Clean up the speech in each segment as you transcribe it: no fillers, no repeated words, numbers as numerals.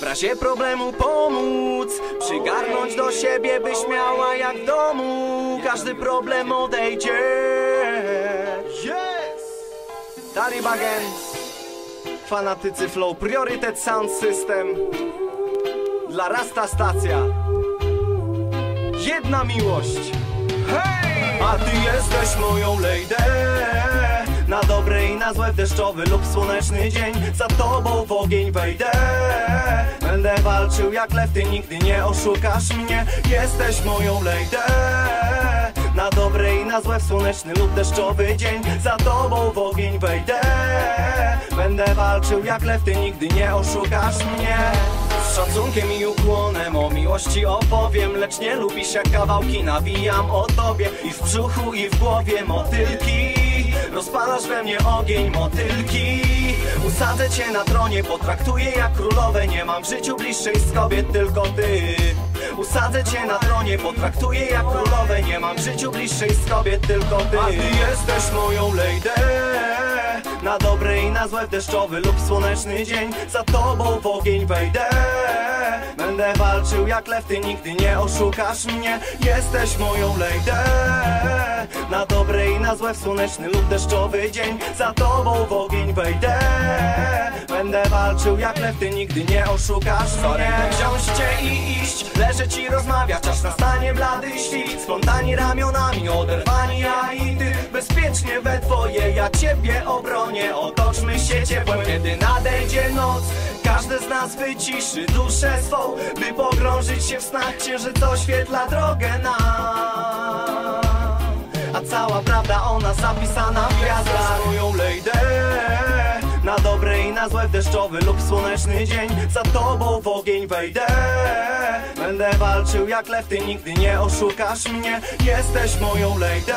w razie problemu pomóc, przygarnąć do siebie, byś miała jak w domu. Każdy problem odejdzie. Talibagen, fanatycy flow, priorytet sound system. Dla Rasta stacja, jedna miłość. Hej! A ty jesteś moją lady, na dobre i na złe, w deszczowy lub słoneczny dzień. Za tobą w ogień wejdę, będę walczył jak lew, ty nigdy nie oszukasz mnie. Jesteś moją lady, na dobre i na złe, w słoneczny lub deszczowy dzień. Za tobą w ogień wejdę, będę walczył jak lew, ty nigdy nie oszukasz mnie. Z szacunkiem i ukłonem o miłości opowiem, lecz nie lubisz jak kawałki nawijam o tobie. I w brzuchu i w głowie motylki, rozpalasz we mnie ogień motylki. Usadzę cię na tronie, potraktuję jak królowę, nie mam w życiu bliższej z kobiet, tylko ty. Usadzę cię na tronie, potraktuję jak królowę, nie mam w życiu bliższej z kobiet, tylko ty. A ty jesteś moją lady, na dobre i na złe, w deszczowy lub słoneczny dzień. Za tobą w ogień wejdę, będę walczył jak lew, ty nigdy nie oszukasz mnie. Jesteś moją lady, na dobre i na złe, w słoneczny lub deszczowy dzień. Za tobą w ogień wejdę, będę walczył jak lew, ty nigdy nie oszukasz mnie. Wziąć cię i iść, leżeć i rozmawiać, aż nastanie blady świt. Splątani ramionami, oderwani ja i ty, bezpiecznie we dwoje, ja ciebie obronię. Otoczmy się ciepłem, kiedy nadejdzie noc. Każdy z nas wyciszy duszę swą, by pogrążyć się w snach. Księżyc oświetla drogę nam, a cała prawda ona zapisana w gwiazdach. Moją lady, na dobre i na złe, w deszczowy lub słoneczny dzień. Za tobą w ogień wejdę, będę walczył jak lew, ty nigdy nie oszukasz mnie. Jesteś moją lady,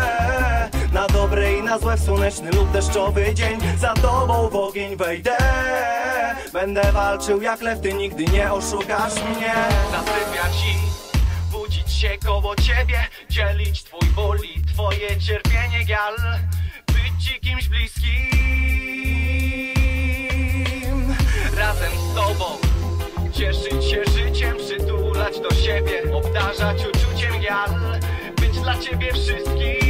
na dobre i na złe, w słoneczny lub deszczowy dzień. Za tobą w ogień wejdę, będę walczył jak lew, ty nigdy nie oszukasz mnie. Zasypiać i budzić się koło ciebie, dzielić twój ból i twoje cierpienie, gal. Być ci kimś bliskim, razem z tobą cieszyć się życiem, przytulać do siebie, obdarzać uczuciem, gal. Być dla ciebie wszystkim.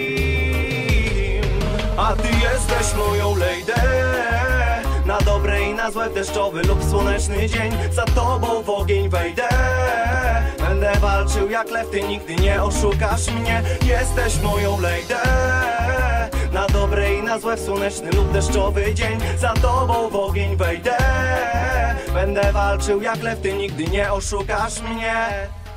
A ty jesteś moją lady, na dobre i na złe, w deszczowy lub słoneczny dzień. Za tobą w ogień wejdę, będę walczył jak lew, ty nigdy nie oszukasz mnie. Jesteś moją lady, na dobre i na złe, w słoneczny lub deszczowy dzień. Za tobą w ogień wejdę, będę walczył jak lew, ty nigdy nie oszukasz mnie.